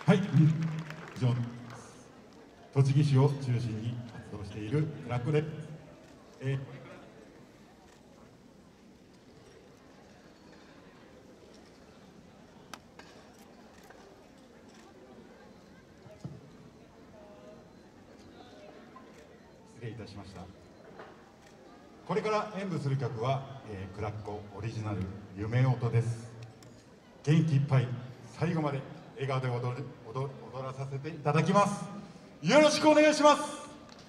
はい、以上、栃木市を中心に活動しているクラックで、失礼いたしました。これから演舞する曲は、クラッコオリジナル「夢音」です。元気いっぱい最後まで笑顔で踊らさせていただきます。よろしくお願いします。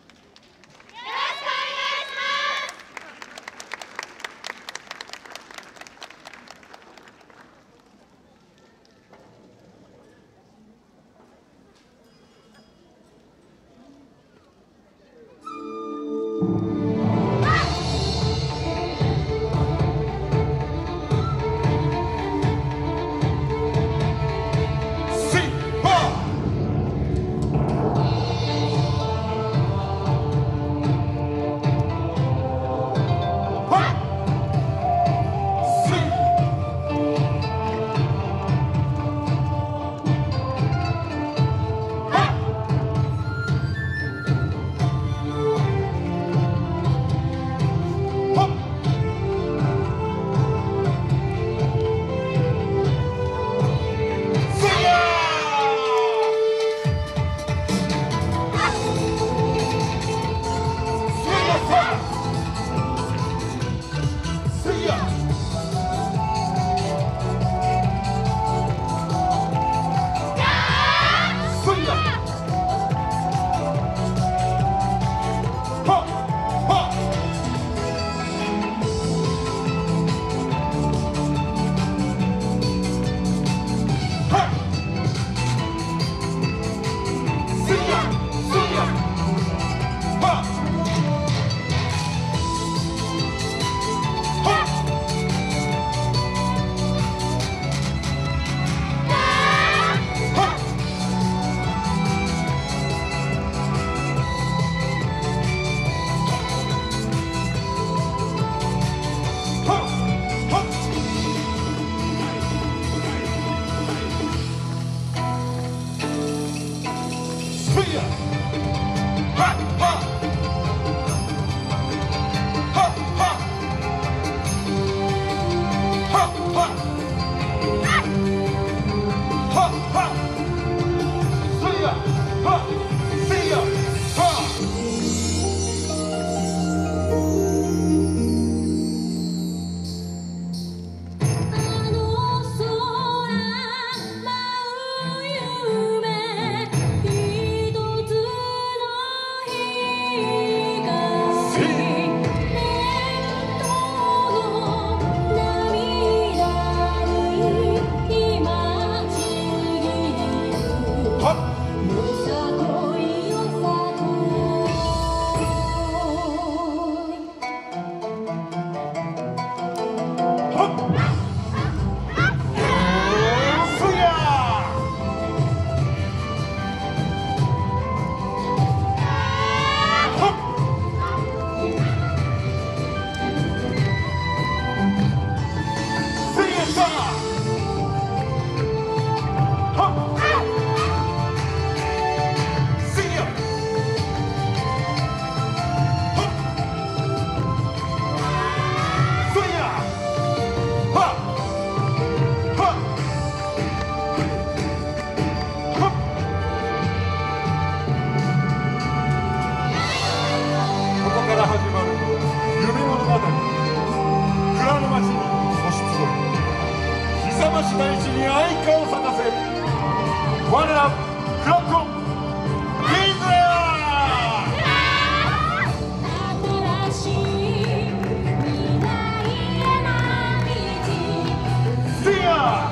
大地に愛花を咲かせ、我らクラッコビーズ新しい未来への道、シア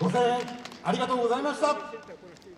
ご声援ありがとうございました。